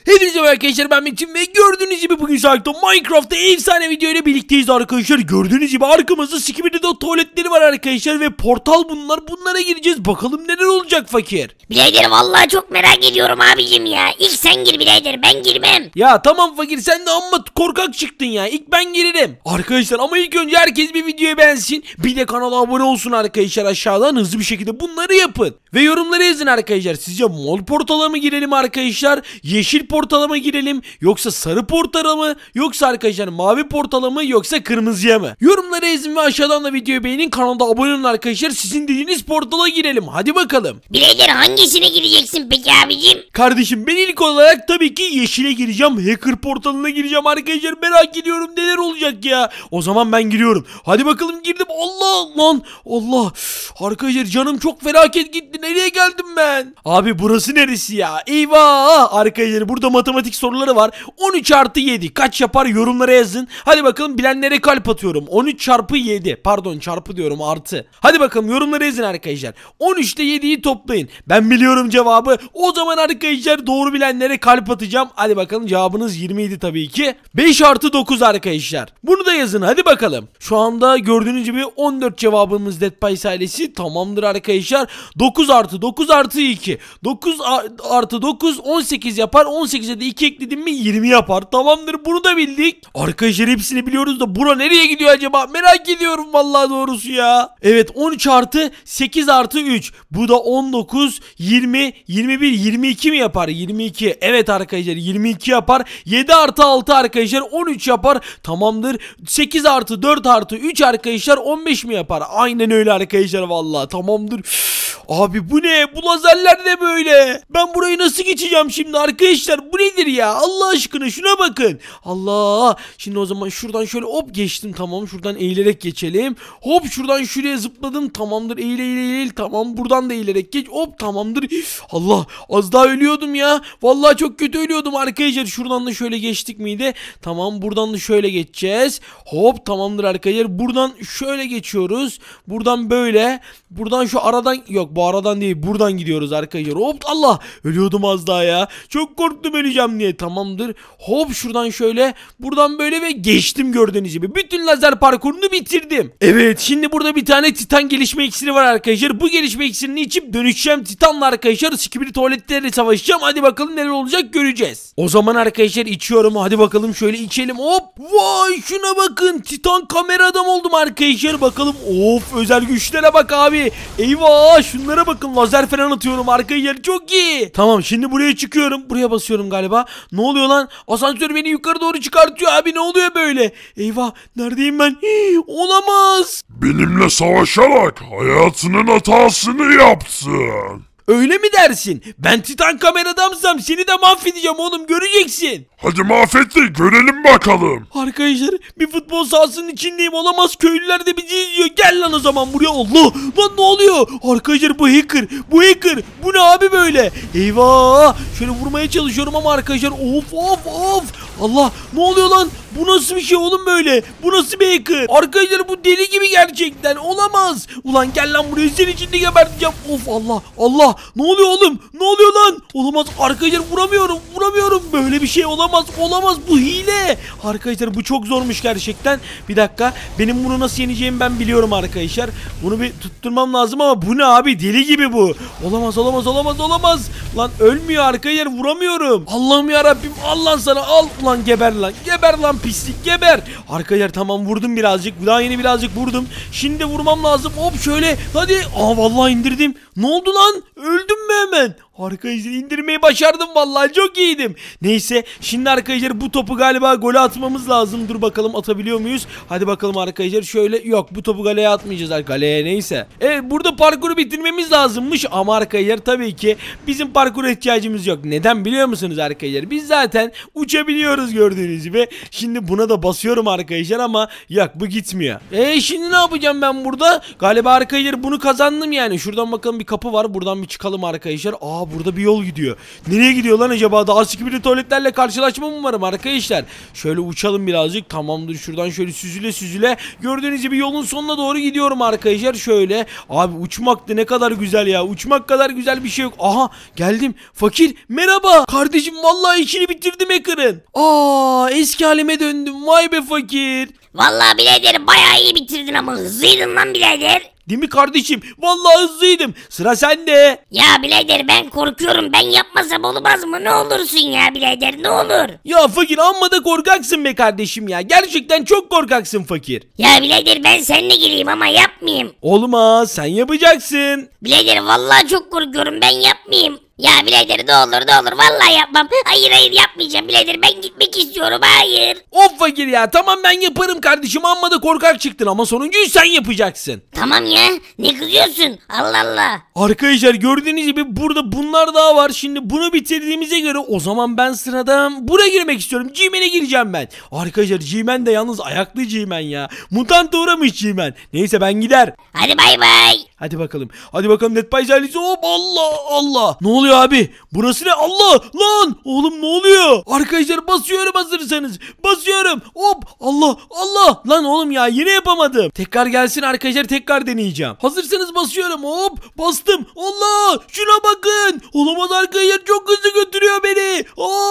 Hepinize merhaba arkadaşlar, ben Metin ve gördüğünüz gibi bugün Saat'te Minecraft'ta efsane video ile birlikteyiz arkadaşlar. Gördüğünüz gibi arkamızda Skibidi tuvaletleri var arkadaşlar ve portal bunlara gireceğiz. Bakalım neler olacak fakir. Birader vallahi çok merak ediyorum abicim ya. İlk sen gir birader, ben girmem. Ya tamam fakir, sen de amma korkak çıktın ya. İlk ben girerim. Arkadaşlar ama ilk önce herkes bir videoya beğensin. Bir de kanala abone olsun arkadaşlar, aşağıdan hızlı bir şekilde bunları yapın. Ve yorumlara yazın arkadaşlar. Sizce mor portala mı girelim arkadaşlar? Yeşil portala mı girelim? Yoksa sarı portala mı? Yoksa arkadaşlar mavi portala mı? Yoksa kırmızıya mı? Yorumlara yazın ve aşağıdan da videoyu beğenin. Kanalda abone olun arkadaşlar. Sizin dediğiniz portala girelim. Hadi bakalım. Birader hangisine gireceksin peki abicim? Kardeşim ben ilk olarak tabii ki yeşile gireceğim. Hacker portalına gireceğim arkadaşlar. Merak ediyorum neler olacak ya. O zaman ben giriyorum. Hadi bakalım, girdim. Allah lan. Allah. Arkadaşlar canım çok felaket gitti. Nereye geldim ben? Abi burası neresi ya? Eyvah. Arkadaşlar burada matematik soruları var. 13 artı 7 kaç yapar, yorumlara yazın. Hadi bakalım, bilenlere kalp atıyorum. 13 çarpı 7. Pardon, çarpı diyorum, artı. Hadi bakalım yorumlara yazın arkadaşlar. 13 ile 7'yi toplayın. Ben biliyorum cevabı. O zaman arkadaşlar doğru bilenlere kalp atacağım. Hadi bakalım, cevabınız 27 tabii ki. 5 artı 9 arkadaşlar. Bunu da yazın hadi bakalım. Şu anda gördüğünüz gibi 14 cevabımız Dead Pies ailesi. Tamamdır arkadaşlar. 9 artı 9 artı 2. 9 artı 9 18 yapar. 18'e de 2 ekledim mi 20 yapar. Tamamdır, bunu da bildik. Arkadaşlar hepsini biliyoruz da bura nereye gidiyor acaba? Merak ediyorum vallahi doğrusu ya. Evet, 13 artı 8 artı 3. Bu da 19, 20, 21, 22 mi yapar? 22. Evet arkadaşlar 22 yapar. 7 artı 6 arkadaşlar 13 yapar. Tamamdır. 8 artı 4 artı 3 arkadaşlar 15 mi yapar? Aynen öyle arkadaşlar vallahi. Tamamdır. Abi bu ne? Bu lazerler ne böyle? Ben burayı nasıl geçeceğim şimdi arkadaşlar? Bu nedir ya? Allah aşkına şuna bakın. Allah. Şimdi o zaman şuradan şöyle hop geçtim. Tamam, şuradan eğilerek geçelim. Hop şuradan şuraya zıpladım. Tamamdır. Eğil. Tamam, buradan da eğilerek geç. Hop tamamdır. Allah, az daha ölüyordum ya. Vallahi çok kötü ölüyordum arkadaşlar. Şuradan da şöyle geçtik miydi? Tamam, buradan da şöyle geçeceğiz. Hop tamamdır arkadaşlar. Buradan şöyle geçiyoruz. Buradan böyle. Buradan şu aradan, yok bu aradan değil, buradan gidiyoruz arkadaşlar. Hop Allah, ölüyordum az daha ya. Çok korktum öleceğim diye. Tamamdır. Hop şuradan şöyle, buradan böyle ve geçtim gördüğünüz gibi. Bütün lazer parkurunu bitirdim. Evet, şimdi burada bir tane titan gelişme iksiri var arkadaşlar. Bu gelişme iksirini içip dönüşeceğim titanla arkadaşlar. Skibidi tuvaletleriyle savaşacağım. Hadi bakalım neler olacak, göreceğiz. O zaman arkadaşlar içiyorum. Hadi bakalım şöyle içelim. Hop. Vay şuna bakın. Titan kamera adam oldum arkadaşlar. Bakalım. Of, özel güçlere bak abi. Eyvah, şunlara bakın, lazer falan atıyorum arkadaşlar, çok iyi. Tamam, şimdi buraya çıkıyorum. Buraya basıyorum galiba. Ne oluyor lan? Asansör beni yukarı doğru çıkartıyor abi, ne oluyor böyle? Eyvah, neredeyim ben? Olamaz. Benimle savaşarak hayatının hatasını yaptın. Öyle mi dersin? Ben titan kameradamsam seni de mahvedeceğim oğlum, göreceksin. Hadi mahvetti, görelim bakalım. Arkadaşlar bir futbol sahasının içindeyim, olamaz, köylüler de bizi izliyor. Gel lan o zaman buraya. Allah lan, ne oluyor? Arkadaşlar bu hacker, bu ne abi böyle? Eyvah, şöyle vurmaya çalışıyorum ama arkadaşlar of. Allah, ne oluyor lan? Bu nasıl bir şey oğlum böyle? Bu nasıl bir hacker? Arkadaşlar bu deli gibi gerçekten, olamaz. Ulan gel lan buraya, senin içinde geberteceğim. Of Allah. Ne oluyor oğlum? Ne oluyor lan? Olamaz arkadaşlar, vuramıyorum. Böyle bir şey olamaz. Bu hile. Arkadaşlar bu çok zormuş gerçekten. Bir dakika, benim bunu nasıl yeneceğimi ben biliyorum arkadaşlar. Bunu bir tutturmam lazım ama bu ne abi? Deli gibi bu. Olamaz. Lan ölmüyor arkadaşlar, vuramıyorum. Allah'ım yarabbim, Allah sana al. Ulan geber lan pislik, geber. Arkadaşlar tamam, vurdum birazcık. Daha yeni birazcık vurdum. Şimdi vurmam lazım. Hop şöyle. Hadi. Vallahi indirdim. Ne oldu lan? Öldüm mü hemen? Arkadaşlar indirmeyi başardım vallahi, çok iyiydim. Neyse, şimdi arkadaşlar bu topu galiba gole atmamız lazım. Dur bakalım, atabiliyor muyuz? Hadi bakalım arkadaşlar, şöyle, yok bu topu galeye atmayacağız. Galeye neyse. Evet, burada parkuru bitirmemiz lazımmış ama arkadaşlar tabii ki bizim parkura ihtiyacımız yok. Neden biliyor musunuz arkadaşlar? Biz zaten uçabiliyoruz gördüğünüz gibi. Şimdi buna da basıyorum arkadaşlar ama yok, bu gitmiyor. Şimdi ne yapacağım ben burada? Galiba arkadaşlar bunu kazandım yani. Şuradan bakalım, bir kapı var. Buradan bir çıkalım arkadaşlar. burada bir yol gidiyor. Nereye gidiyor lan acaba? Daha sıkıntı tuvaletlerle karşılaşmam umarım arkadaşlar. Şöyle uçalım birazcık. Tamamdır, şuradan şöyle süzüle süzüle. Gördüğünüz gibi yolun sonuna doğru gidiyorum arkadaşlar. Şöyle. Abi uçmak da ne kadar güzel ya. Uçmak kadar güzel bir şey yok. Aha geldim. Fakir merhaba. Kardeşim vallahi işini bitirdim hacker'ın. Eski halime döndüm. Vay be fakir. Vallahi birader bayağı iyi bitirdin ama hızlıydın lan birader. Değil mi kardeşim? Vallahi hızlıydım. Sıra sende. Ya birader ben korkuyorum, ben yapmasam olmaz mı? Ne olursun ya birader, ne olur. Ya fakir amma da korkaksın be kardeşim ya. Gerçekten çok korkaksın fakir. Ya birader ben seninle gireyim ama yapmayayım. Olmaz, sen yapacaksın. Birader vallahi çok korkuyorum, ben yapmayayım. Ya birader ne olur ne olur vallahi yapmam. Hayır yapmayacağım birader, ben gitmek istiyorum, hayır. Of fakir ya, tamam ben yaparım kardeşim, amma da korkak çıktın ama sonuncuyu sen yapacaksın. Tamam ya, ne kızıyorsun? Allah Allah. Arkadaşlar gördüğünüz gibi burada bunlar daha var. Şimdi bunu bitirdiğimize göre o zaman ben sıradan buraya girmek istiyorum. G-Man'e gireceğim ben. Arkadaşlar G-Man de yalnız ayaklı G-Man ya. Mutant uğramış G-Man. Neyse ben gider. Hadi bay bay. Hadi bakalım. Hadi bakalım NetPies ailesi. Hop Allah Allah. Ne oluyor abi? Burası ne? Allah lan. Oğlum ne oluyor? Arkadaşlar basıyorum hazırsanız. Basıyorum. Hop Allah Allah. Lan oğlum ya yine yapamadım. Tekrar gelsin arkadaşlar, tekrar deneyeceğim. Hazırsanız basıyorum. Hop bastım. Allah şuna bakın. Olamaz arkadaşlar, çok hızlı götürüyor beni.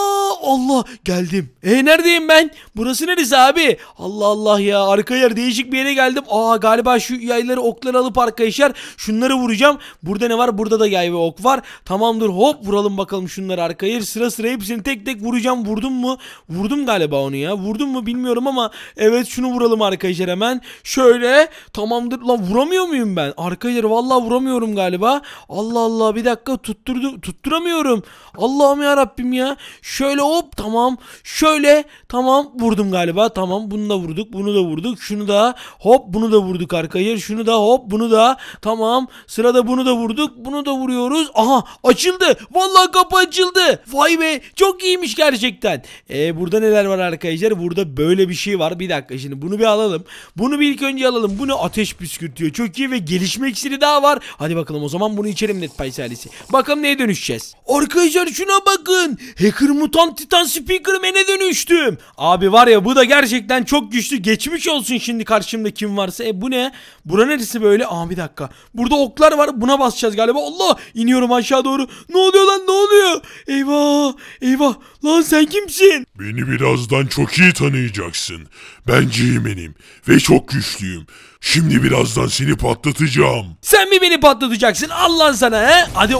Allah geldim. Neredeyim ben? Burası neresi abi? Allah Allah ya. Arkadaşlar değişik bir yere geldim. Galiba şu yayları okları alıp arkadaşlar şunları vuracağım. Burada ne var? Burada da yay ve ok var. Tamamdır, hop vuralım bakalım şunları arkaya. Sıra sıra hepsini tek tek vuracağım. Vurdum mu? Vurdum galiba onu ya. Vurdum mu bilmiyorum ama evet, şunu vuralım arkadaşlar hemen. Şöyle tamamdır. Lan vuramıyor muyum ben? Arkadaşlar vallahi vuramıyorum galiba. Allah Allah, bir dakika tutturamıyorum. Allah'ım ya Rabbim ya. Şöyle hop tamam. Şöyle tamam vurdum galiba. Tamam bunu da vurduk. Bunu da vurduk. Şunu da hop bunu da vurduk arkadaşlar. Şunu da hop bunu da. Tamam. Sırada bunu da vurduk. Bunu da vuruyoruz. Aha açıldı. Vallahi kapı açıldı. Vay be, çok iyiymiş gerçekten. Burada neler var arkadaşlar? Burada böyle bir şey var. Bir dakika, şimdi bunu bir alalım. Bunu bir ilk önce alalım. Bunu ateş püskürtüyor. Çok iyi ve gelişme iksiri daha var. Hadi bakalım o zaman bunu içelim NetPies ailesi. Bakalım neye dönüşeceğiz? Arkadaşlar şuna bakın. Hacker Mutant Titan Speakerman'e dönüştüm. Abi var ya, bu da gerçekten çok güçlü. Geçmiş olsun şimdi karşımda kim varsa. Bu ne? Bura neresi böyle? Bir dakika. Burada oklar var. Buna basacağız galiba. Allah! İniyorum aşağı doğru. Ne oluyor lan? Ne oluyor? Eyvah! Eyvah! Lan sen kimsin? Beni birazdan çok iyi tanıyacaksın. Ben G-Man'im ve çok güçlüyüm. Şimdi birazdan seni patlatacağım. Sen mi beni patlatacaksın? Allah sana he? Hadi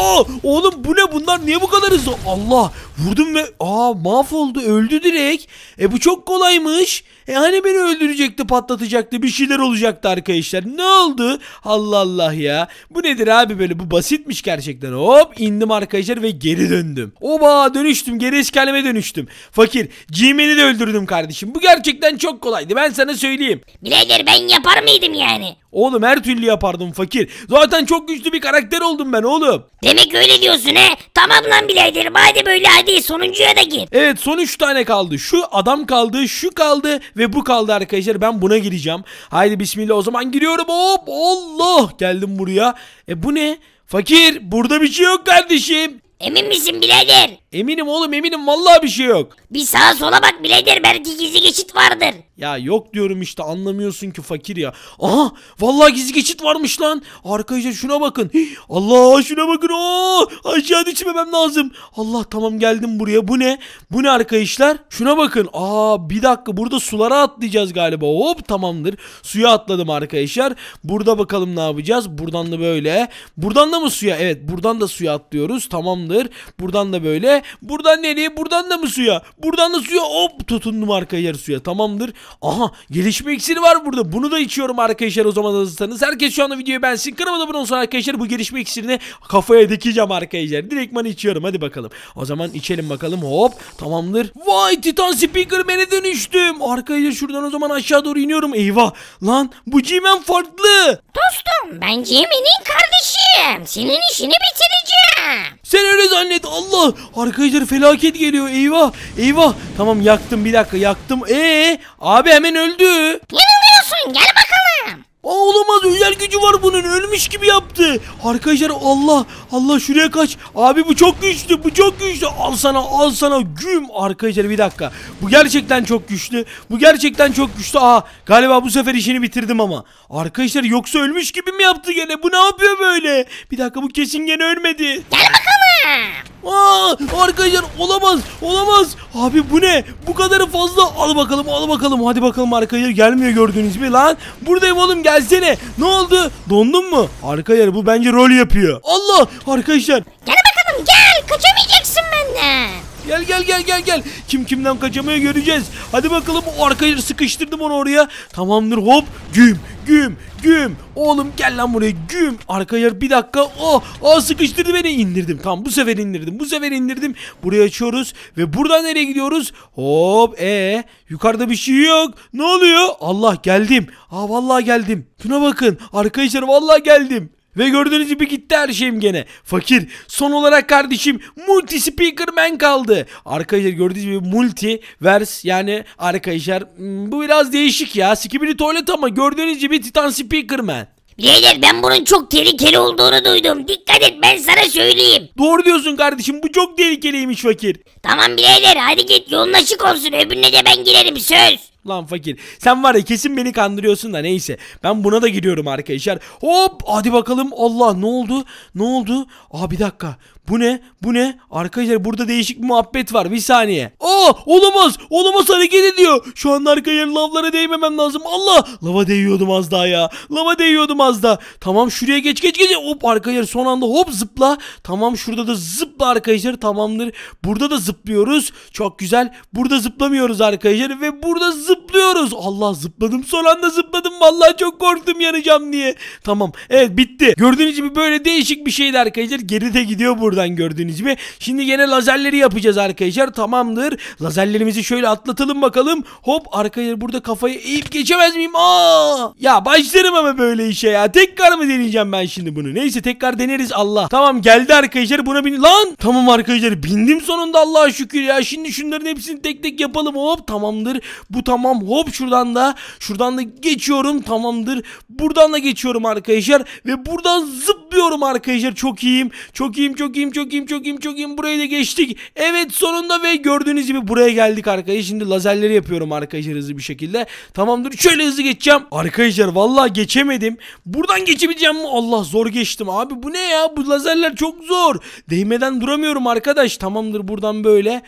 oğlum bu ne, bunlar niye bu kadar hızlı? Allah, vurdum ve mahvoldu, öldü direkt. Bu çok kolaymış. Hani beni öldürecekti, patlatacaktı, bir şeyler olacaktı arkadaşlar. Ne oldu? Allah Allah ya. Bu nedir abi böyle? Bu basitmiş gerçekten. Hop indim arkadaşlar ve geri döndüm. Oba, dönüştüm, geri eski halime dönüştüm. Fakir G-Man'i de öldürdüm kardeşim. Bu gerçekten çok kolaydı, ben sana söyleyeyim. Birader ben yapar mıydım yani? Oğlum her türlü yapardım fakir. Zaten çok güçlü bir karakter oldum ben oğlum. Demek öyle diyorsun he? Tamam lan birader, hadi böyle, hadi sonuncuya da gir. Evet, son 3 tane kaldı. Şu adam kaldı, şu kaldı ve bu kaldı arkadaşlar. Ben buna gireceğim. Haydi bismillah, o zaman giriyorum. Hop Allah, geldim buraya. Bu ne? Fakir burada bir şey yok kardeşim. Emin misin birader? Eminim oğlum, eminim, vallahi bir şey yok. Bir sağa sola bak birader, belki gizli geçit vardır. Ya yok diyorum işte, anlamıyorsun ki fakir ya. Aha vallahi gizli geçit varmış lan. Arkadaşlar şuna bakın. Allah şuna bakın. Aşağı düşmemem lazım. Allah tamam, geldim buraya. Bu ne? Bu ne arkadaşlar? Şuna bakın. Bir dakika, burada sulara atlayacağız galiba. Hop tamamdır. Suya atladım arkadaşlar. Burada bakalım ne yapacağız? Buradan da böyle. Buradan da mı suya? Evet, buradan da suya atlıyoruz. Tamamdır. Buradan da böyle. Buradan nereye? Buradan da mı suya? Buradan da suya. Hop tutundum arkadaşlar suya. Tamamdır. Aha gelişme iksiri var burada. Bunu da içiyorum arkadaşlar, o zaman hazırsanız. Herkes şu anda videoyu beğensin. Kanalıma abone olsun arkadaşlar. Bu gelişme iksirini kafaya dikeceğim arkadaşlar. Direktman içiyorum. Hadi bakalım. O zaman içelim bakalım. Hop tamamdır. Vay, Titan Speakerman'e dönüştüm. Arkadaşlar şuradan o zaman aşağı doğru iniyorum. Eyvah. Lan bu G-Man farklı. Dostum ben G-Man'in kardeşim. Senin işini bitireceğim. Sen öyle zannet. Allah. Arkadaşlar felaket geliyor. Eyvah. Eyvah. Tamam yaktım, bir dakika yaktım. Abi hemen öldü. Yanılıyorsun, gel bakalım. Olamaz, özel gücü var bunun, ölmüş gibi yaptı. Arkadaşlar Allah şuraya kaç. Abi bu çok güçlü, bu çok güçlü. Al sana güm. Arkadaşlar bir dakika. Bu gerçekten çok güçlü. Bu gerçekten çok güçlü. Aha, galiba bu sefer işini bitirdim ama. Arkadaşlar yoksa ölmüş gibi mi yaptı gene? Bu ne yapıyor böyle? Bir dakika, bu kesin gene ölmedi. Gel bakalım. Arkadaşlar olamaz. Abi bu ne? Bu kadarı fazla. Al bakalım. Hadi bakalım arkadaşlar, gelmiyor gördüğünüz gibi lan. Buradayım oğlum, gelsene. Ne oldu? Dondun mu? Arkadaşlar bu bence rol yapıyor. Allah arkadaşlar. Gel bakalım gel. Kaçamayacaksın benden. Gel. Kim kimden kaçamıyor göreceğiz. Hadi bakalım, o arkadaşlar sıkıştırdım onu oraya. Tamamdır, hop. Güm. Oğlum gel lan buraya, güm. Arkadaşlar bir dakika. Sıkıştırdı beni. İndirdim. Tamam, bu sefer indirdim. Burayı açıyoruz ve buradan nereye gidiyoruz? Hop. Yukarıda bir şey yok. Ne oluyor? Allah, geldim. Vallahi geldim. Şuna bakın. Arkadaşlar vallahi geldim. Ve gördüğünüz gibi gitti her şeyim gene. Fakir, son olarak kardeşim multi speaker man kaldı. Arkadaşlar gördüğünüz gibi multiverse, yani arkadaşlar bu biraz değişik ya. Skibidi tuvalet ama gördüğünüz gibi Titan Speaker Man. Birader, ben bunun çok tehlikeli olduğunu duydum. Dikkat et, ben sana söyleyeyim. Doğru diyorsun kardeşim, bu çok tehlikeliymiş fakir. Tamam birader, hadi git, yolun açık olsun, öbürüne de ben girerim, söz. Lan fakir, sen var ya kesin beni kandırıyorsun da neyse. Ben buna da giriyorum arkadaşlar. Hop, hadi bakalım. Allah, ne oldu? Bir dakika. Bu ne? Arkadaşlar burada değişik bir muhabbet var. Bir saniye. Olamaz, hareket ediyor. Şu anda arkadaşlar lavlara değmemem lazım. Allah, lava değiyordum az daha ya. Tamam, şuraya geç. Hop arkadaşlar, son anda hop zıpla. Tamam, şurada da zıpla arkadaşlar. Tamamdır. Burada da zıplıyoruz. Çok güzel. Burada zıplamıyoruz arkadaşlar ve burada zıplıyoruz. Allah, zıpladım. Son anda zıpladım. Vallahi çok korktum yanacağım diye. Tamam. Evet, bitti. Gördüğünüz gibi böyle değişik bir şeydi arkadaşlar. Geride gidiyor buradan gördüğünüz gibi. Şimdi yine lazerleri yapacağız arkadaşlar. Tamamdır. Lazerlerimizi şöyle atlatalım bakalım. Hop arkadaşlar, burada kafayı eğip geçemez miyim? Ya başlarım ama böyle işe ya. Tekrar mı deneyeceğim ben şimdi bunu? Neyse, tekrar deneriz Allah. Tamam, geldi arkadaşlar, buna bin. Lan tamam arkadaşlar, bindim sonunda Allah'a şükür ya. Şimdi şunların hepsini tek tek yapalım. Hop, tamamdır. Bu tamam. Hop, şuradan da geçiyorum. Tamamdır. Buradan da geçiyorum arkadaşlar ve buradan zıplıyorum arkadaşlar. Çok iyiyim. Burayı da geçtik. Evet, sonunda ve gördüğünüz gibi buraya geldik arkadaşlar. Şimdi lazerleri yapıyorum arkadaşlar hızlı bir şekilde. Tamamdır. Şöyle hızlı geçeceğim. Arkadaşlar vallahi geçemedim. Buradan geçebileceğim mi? Allah, zor geçtim abi. Bu ne ya? Bu lazerler çok zor. Değmeden duramıyorum arkadaş. Tamamdır. Buradan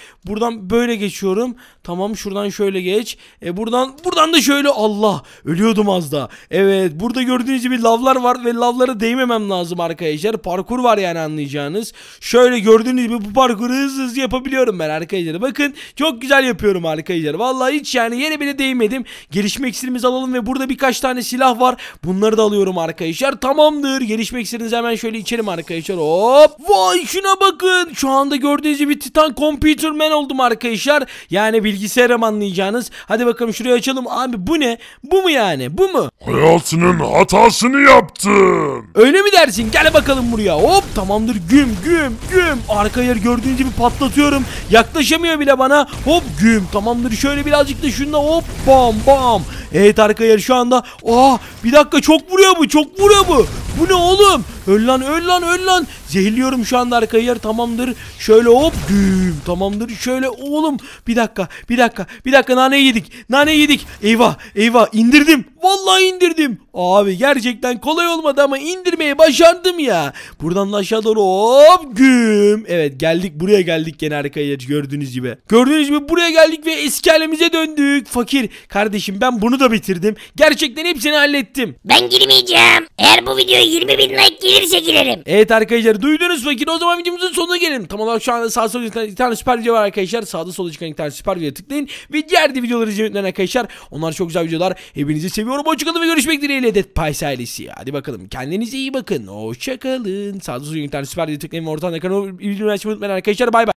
böyle geçiyorum. Tamam, şuradan şöyle geç. Buradan da şöyle. Allah, ölüyordum az da. Evet, burada gördüğünüz gibi lavlar var ve lavlara değmemem lazım arkadaşlar. Parkur var yani, anlayacağınız. Şöyle gördüğünüz gibi bu parkuru hızlı yapabiliyorum ben arkadaşlar. Bakın, çok güzel yapıyorum arkadaşlar. Vallahi hiç yani yere bile değmedim. Gelişme iksirimizi alalım ve burada birkaç tane silah var. Bunları da alıyorum arkadaşlar. Tamamdır. Gelişme iksirinizi hemen şöyle içelim arkadaşlar. Hop. Vay, şuna bakın. Şu anda gördüğünüz gibi Titan Computer Man oldum arkadaşlar. Yani bilgisayarım, anlayacağınız. Hadi bakalım, şurayı açalım. Abi bu ne? Bu mu yani? Bu mu? Hayatının hatasını yaptın. Öyle mi dersin? Gel bakalım buraya. Hop, tamamdır. Güm. Arkaya gördüğünüz gibi patlatıyorum. Yaklaşamıyor bile bana. Hop, güm. Tamamdır. Şöyle birazcık da şununla hop, bam. Evet arkadaşlar, şu anda bir dakika, çok vuruyor bu. Bu ne oğlum? Öl lan. Zehirliyorum şu anda arkadaşlar. Tamamdır. Şöyle hop, güm. Tamamdır. Şöyle oğlum. Bir dakika. Nane yedik. Eyvah. İndirdim. Vallahi indirdim. Abi gerçekten kolay olmadı ama indirmeyi başardım ya. Buradan da aşağı doğru hop, güm. Evet, buraya geldik gene arkadaşlar, gördüğünüz gibi. Buraya geldik ve eski halimize döndük. Fakir kardeşim, ben bunu da bitirdim. Gerçekten hepsini hallettim. Ben girmeyeceğim. Eğer bu videoya 20.000 like gelirse girerim. Evet arkadaşlar, duydunuz fakir. O zaman videomuzun sonuna gelelim. Tam olarak şu anda sağ solda bir tane süper video var arkadaşlar. Sağda solda çıkan bir tane süper video tıklayın. Ve diğer de videoları izleyin arkadaşlar. Onlar çok güzel videolar. Hepinizi seviyorum. Hoşçakalın ve görüşmek dileğiyle. Dead Pies ailesi. Hadi bakalım, kendinize iyi bakın. Hoşçakalın. Sağda solda bir tane süper video tıklayın ve ortadan ekranı bildirimleri açmayı unutmayın arkadaşlar. Bay bay.